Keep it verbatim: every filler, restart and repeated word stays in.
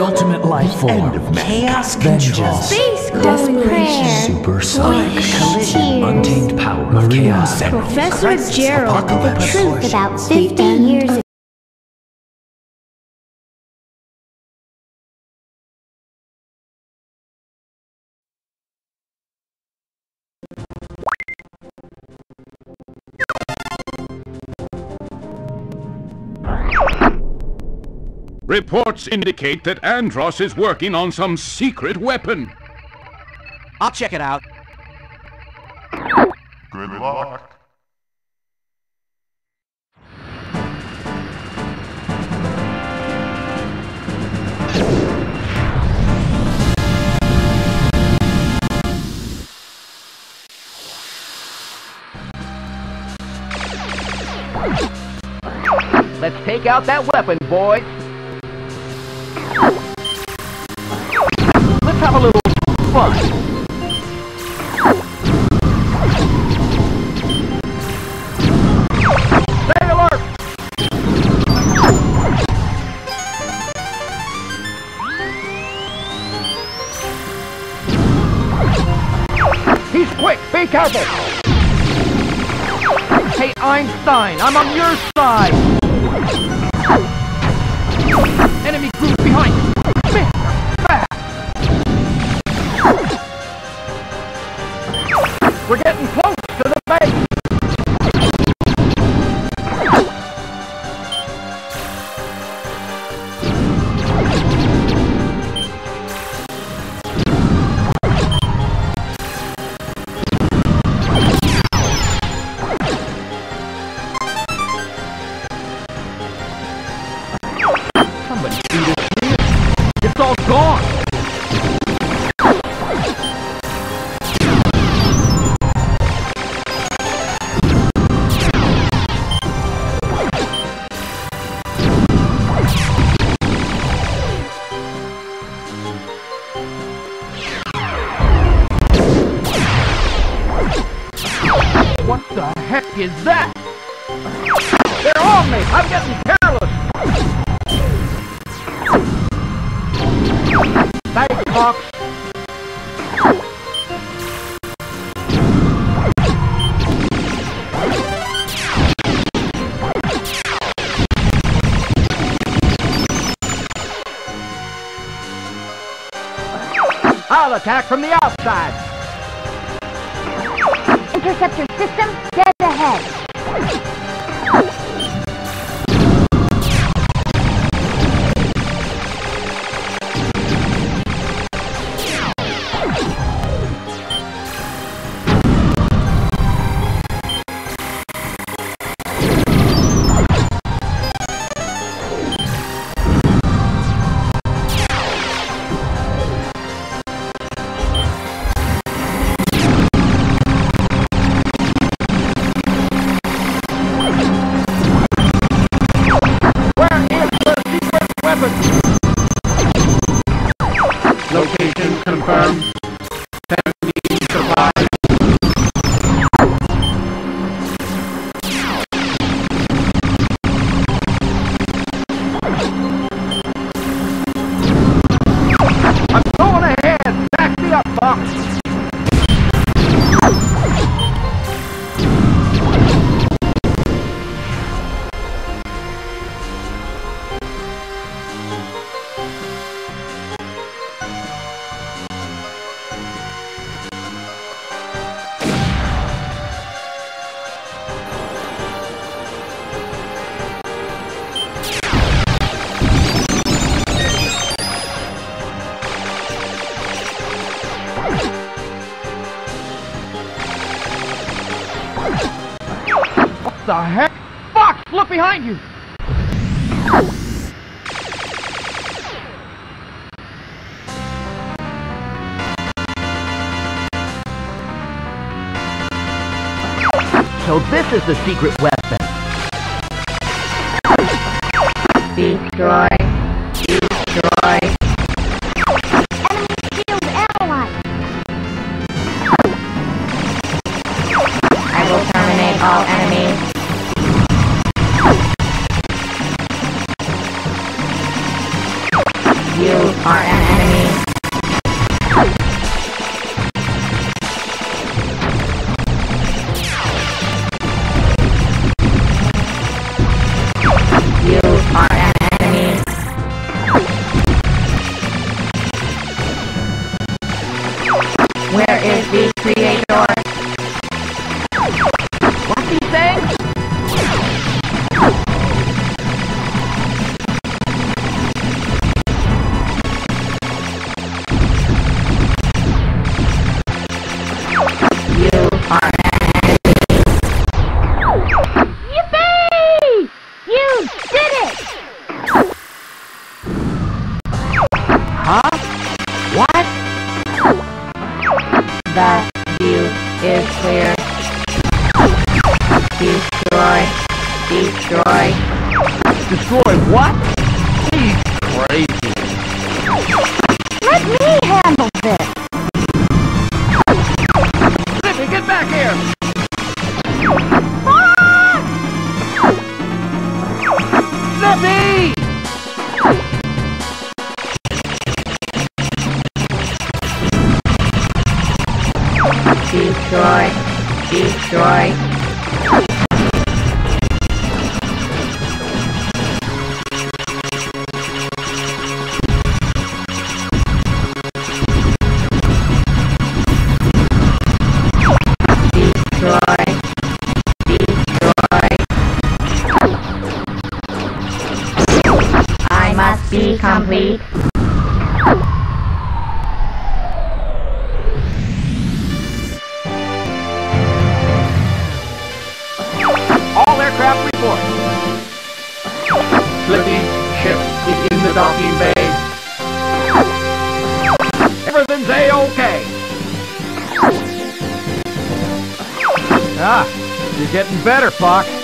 ultimate life form. End of Chaos control. Space desperation. Supersonic collision. Untamed power of chaos. Professor Gerald, the apocalypse. truth about fifty years ago. Reports indicate that Andros is working on some secret weapon. I'll check it out. Good luck. Let's take out that weapon, boys. Let's have a little fun. Stay alert! He's quick! Be careful! Hey, Einstein, I'm on your side! Enemy group behind you! Man, fast! We're getting close to the base! Somebody see this here? It's all gone! What the heck is that? They're on me! I'm getting careless! Thanks, Fox. I'll attack from the outside. Interceptor system dead ahead. Location confirmed. Enemy supplies. I'm going ahead! Back me up, Fox! What the heck? Fox, look behind you! So this is the secret weapon. Destroy. Destroy. Enemy shield analyzed. I will terminate all enemies. You are an enemy. You are an enemy. Where is the creator? What's he saying? You are an enemy. Yippee! You did it! Huh? What? The view is clear. Destroy. Destroy. Destroy what? He's crazy. Let me handle this! Slippy, get back here! Ah! Slippy! Destroy. Destroy. Destroy. Destroy. I must be complete. All aircraft report. Slippy, ship is in the docking bay. Everything's A-OK. Ah, you're getting better, Fox.